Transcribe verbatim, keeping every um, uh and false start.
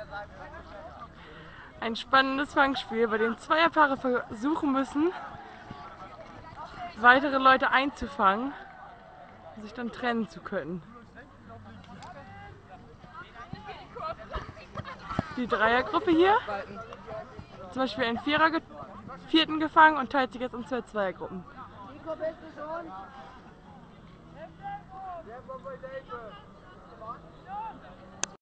Ein spannendes Fangspiel, bei dem Zweierpaare versuchen müssen, weitere Leute einzufangen und sich dann trennen zu können. Die Dreiergruppe hier, zum Beispiel einen Vierer, Vierten gefangen und teilt sich jetzt in zwei Zweiergruppen.